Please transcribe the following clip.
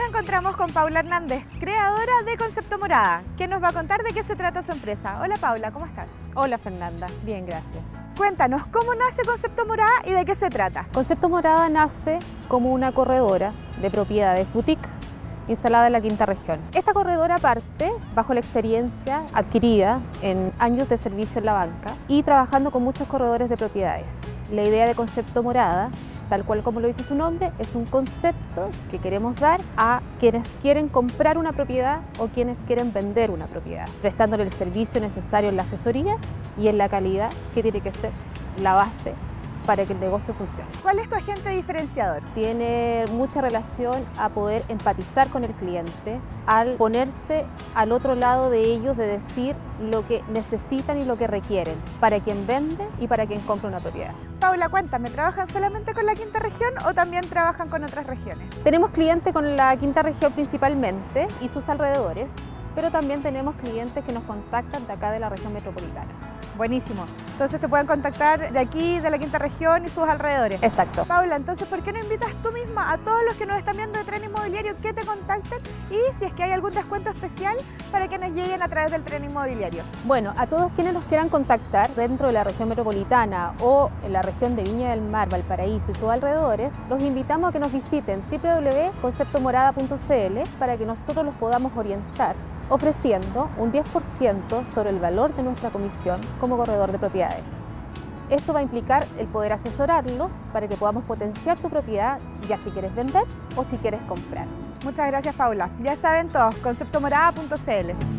encontramos con Paula Hernández, creadora de Concepto Morada, que nos va a contar de qué se trata su empresa. Hola Paula, ¿cómo estás? Hola Fernanda, bien, gracias. Cuéntanos, ¿cómo nace Concepto Morada y de qué se trata? Concepto Morada nace como una corredora de propiedades boutique instalada en la quinta región. Esta corredora parte bajo la experiencia adquirida en años de servicio en la banca y trabajando con muchos corredores de propiedades. La idea de Concepto Morada, tal cual como lo dice su nombre, es un concepto que queremos dar a quienes quieren comprar una propiedad o quienes quieren vender una propiedad, prestándole el servicio necesario en la asesoría y en la calidad que tiene que ser la base para que el negocio funcione. ¿Cuál es tu agente diferenciador? Tiene mucha relación a poder empatizar con el cliente, al ponerse al otro lado de ellos, de decir lo que necesitan y lo que requieren, para quien vende y para quien compra una propiedad. Paula, cuéntame, ¿trabajan solamente con la quinta región o también trabajan con otras regiones? Tenemos clientes con la quinta región principalmente y sus alrededores, pero también tenemos clientes que nos contactan de acá de la región metropolitana. Buenísimo. Entonces te pueden contactar de aquí, de la quinta región y sus alrededores. Exacto. Paula, entonces, ¿por qué no invitas tú misma a todos los que nos están viendo de Tren Inmobiliario que te contacten y si es que hay algún descuento especial para que nos lleguen a través del Tren Inmobiliario? Bueno, a todos quienes nos quieran contactar dentro de la región metropolitana o en la región de Viña del Mar, Valparaíso y sus alrededores, los invitamos a que nos visiten www.conceptomorada.cl para que nosotros los podamos orientar, ofreciendo un 10% sobre el valor de nuestra comisión como corredor de propiedades. Esto va a implicar el poder asesorarlos para que podamos potenciar tu propiedad, ya si quieres vender o si quieres comprar. Muchas gracias, Paula. Ya saben todos, conceptomorada.cl.